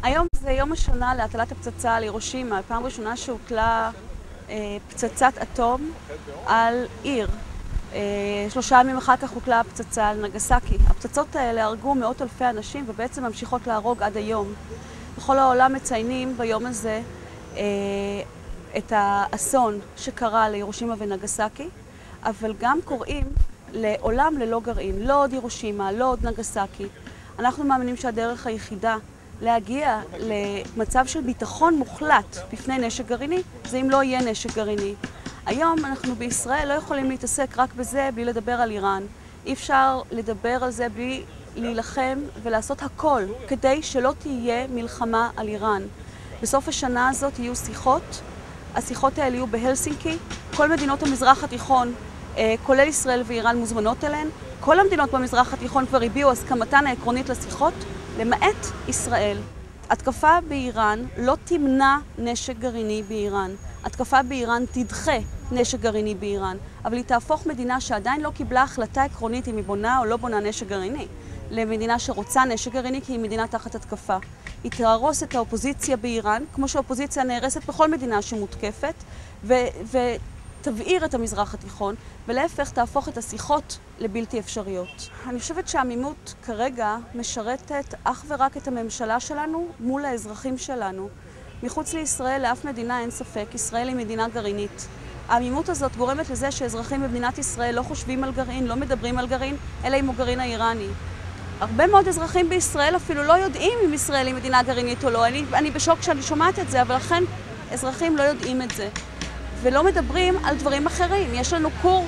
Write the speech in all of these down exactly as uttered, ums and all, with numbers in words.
היום זה יום השנה להטלת הפצצה על הירושימה, פעם ראשונה שהוטלה אה, פצצת אטום על עיר. אה, שלושה ימים אחר כך הוטלה הפצצה על נגסקי. הפצצות האלה הרגו מאות אלפי אנשים ובעצם ממשיכות להרוג עד היום. בכל העולם מציינים ביום הזה אה, את האסון שקרה לירושימה ונגסקי, אבל גם קוראים לעולם ללא גרעין, לא עוד הירושימה, לא עוד נגסקי. אנחנו מאמינים שהדרך היחידה להגיע למצב של ביטחון מוחלט בפני נשק גרעיני, זה אם לא יהיה נשק גרעיני. היום אנחנו בישראל לא יכולים להתעסק רק בזה בלי לדבר על איראן. אי אפשר לדבר על זה בלי להילחם ולעשות הכל כדי שלא תהיה מלחמה על איראן. בסוף השנה הזאת יהיו שיחות, השיחות האלה יהיו בהלסינקי, כל מדינות המזרח התיכון, כולל ישראל ואיראן, מוזמנות אליהן. כל המדינות במזרח התיכון כבר הביעו הסכמתן העקרונית לשיחות, למעט ישראל. התקפה באיראן לא תמנע נשק גרעיני באיראן. התקפה באיראן תדחה נשק גרעיני באיראן, אבל היא תהפוך מדינה שעדיין לא קיבלה החלטה עקרונית אם היא בונה או לא בונה נשק גרעיני, למדינה שרוצה נשק גרעיני כי היא מדינה תחת התקפה. היא תהרוס את האופוזיציה באיראן, כמו שהאופוזיציה נהרסת בכל מדינה שמותקפת, ו... ו... תבעיר את המזרח התיכון, ולהפך תהפוך את השיחות לבלתי אפשריות. אני חושבת שהעמימות כרגע משרתת אך ורק את הממשלה שלנו מול האזרחים שלנו. מחוץ לישראל, לאף מדינה אין ספק, ישראל היא מדינה גרעינית. העמימות הזאת גורמת לזה שאזרחים במדינת ישראל לא חושבים על גרעין, לא מדברים על גרעין, אלא עם הגרעין האיראני. הרבה מאוד אזרחים בישראל אפילו לא יודעים אם ישראל היא מדינה גרעינית או לא. אני, אני בשוק כשאני שומעת את זה, אבל לכן אזרחים לא יודעים את זה. ולא מדברים על דברים אחרים. יש לנו קור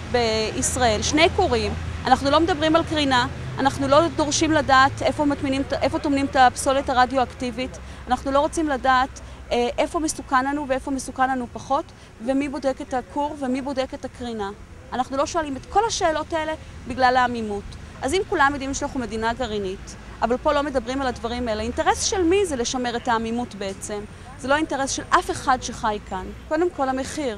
בישראל, שני קורים. אנחנו לא מדברים על קרינה, אנחנו לא דורשים לדעת איפה מטמינים, איפה טומנים את הפסולת הרדיואקטיבית, אנחנו לא רוצים לדעת איפה מסוכן לנו ואיפה מסוכן לנו פחות, ומי בודק את הקור ומי בודק את הקרינה. אנחנו לא שואלים את כל השאלות האלה בגלל העמימות. אז אם כולם יודעים שאנחנו מדינה גרעינית, אבל פה לא מדברים על הדברים האלה, האינטרס של מי זה לשמר את העמימות בעצם? זה לא האינטרס של אף אחד שחי כאן. קודם כל המחיר.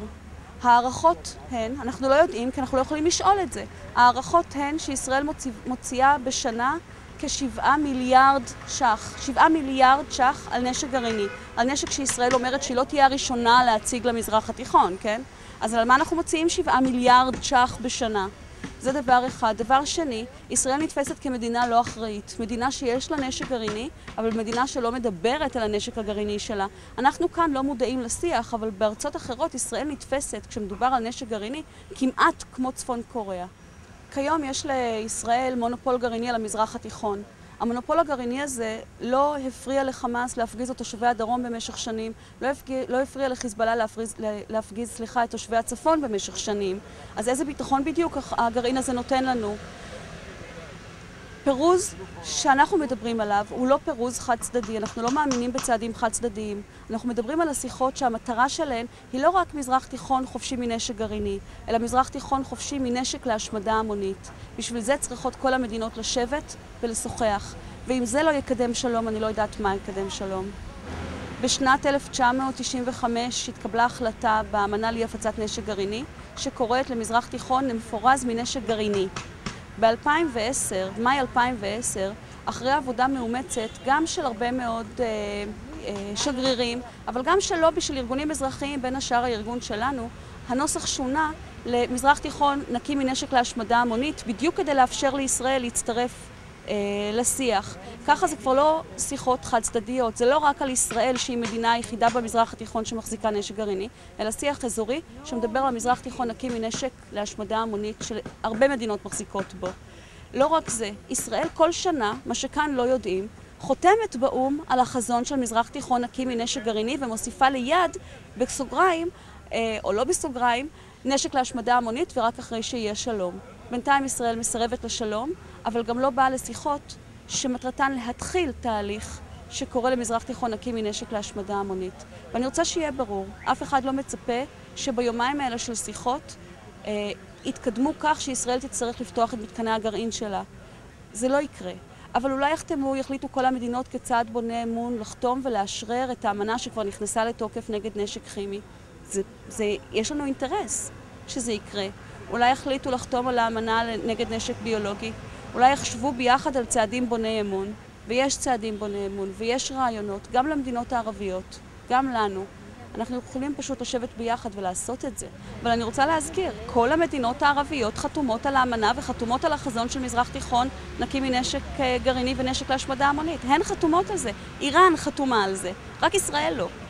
הערכות הן, אנחנו לא יודעים כי אנחנו לא יכולים לשאול את זה, הערכות הן שישראל מוציא, מוציאה בשנה כשבעה מיליארד שח, שבעה מיליארד שח על נשק גרעיני, על נשק שישראל אומרת שהיא לא תהיה הראשונה להציג למזרח התיכון, כן? אז על מה אנחנו מוציאים שבעה מיליארד שח בשנה? זה דבר אחד. דבר שני, ישראל נתפסת כמדינה לא אחראית. מדינה שיש לה נשק גרעיני, אבל מדינה שלא מדברת על הנשק הגרעיני שלה. אנחנו כאן לא מודעים לשיח, אבל בארצות אחרות ישראל נתפסת, כשמדובר על נשק גרעיני, כמעט כמו צפון קוריאה. כיום יש לישראל מונופול גרעיני על המזרח התיכון. המונופול הגרעיני הזה לא הפריע לחמאס להפגיז את תושבי הדרום במשך שנים, לא, הפגיע, לא הפריע לחיזבאללה להפגיז, להפגיז סליחה, את תושבי הצפון במשך שנים. אז איזה ביטחון בדיוק הגרעין הזה נותן לנו? פירוז שאנחנו מדברים עליו הוא לא פירוז חד צדדי, אנחנו לא מאמינים בצעדים חד צדדיים. אנחנו מדברים על השיחות שהמטרה שלהן היא לא רק מזרח תיכון חופשי מנשק גרעיני, אלא מזרח תיכון חופשי מנשק להשמדה המונית. בשביל זה צריכות כל המדינות לשבת ולשוחח. ואם זה לא יקדם שלום, אני לא יודעת מה יקדם שלום. בשנת אלף תשע מאות תשעים וחמש התקבלה החלטה באמנה לאי הפצת נשק גרעיני, שקוראת למזרח תיכון למפורז מנשק גרעיני. ב-אלפיים ועשר, במאי אלפיים ועשר, אחרי עבודה מאומצת, גם של הרבה מאוד אה, אה, שגרירים, אבל גם של לובי של ארגונים אזרחיים, בין השאר הארגון שלנו, הנוסח שונה למזרח תיכון נקי מנשק להשמדה המונית, בדיוק כדי לאפשר לישראל להצטרף אה, לשיח. ככה זה כבר לא שיחות חד צדדיות, זה לא רק על ישראל שהיא מדינה היחידה במזרח התיכון שמחזיקה נשק גרעיני, אלא שיח אזורי שמדבר על מזרח תיכון נקי מנשק להשמדה המונית שהרבה מדינות מחזיקות בו. לא רק זה, ישראל כל שנה, מה שכאן לא יודעים, חותמת באום על החזון של מזרח תיכון נקי מנשק גרעיני ומוסיפה ליד, בסוגריים, אה, או לא בסוגריים, נשק להשמדה המונית ורק אחרי שיהיה שלום. בינתיים ישראל מסרבת לשלום, אבל גם לא באה לשיחות שמטרתן להתחיל תהליך שקורא למזרח תיכון נקי מנשק להשמדה המונית. ואני רוצה שיהיה ברור, אף אחד לא מצפה שביומיים האלה של שיחות אה, יתקדמו כך שישראל תצטרך לפתוח את מתקני הגרעין שלה. זה לא יקרה. אבל אולי יחתמו, יחליטו כל המדינות כצעד בונה אמון לחתום ולאשרר את האמנה שכבר נכנסה לתוקף נגד נשק כימי. זה, זה, יש לנו אינטרס שזה יקרה. אולי יחליטו לחתום על האמנה נגד נשק ביולוגי. אולי יחשבו ביחד על צעדים בוני אמון. ויש צעדים בוני אמון, ויש רעיונות, גם למדינות הערביות, גם לנו. אנחנו יכולים פשוט לשבת ביחד ולעשות את זה. אבל אני רוצה להזכיר, כל המדינות הערביות חתומות על האמנה וחתומות על החזון של מזרח תיכון נקי מנשק גרעיני ונשק להשמדה המונית. הן חתומות על זה. איראן חתומה על זה. רק ישראל לא.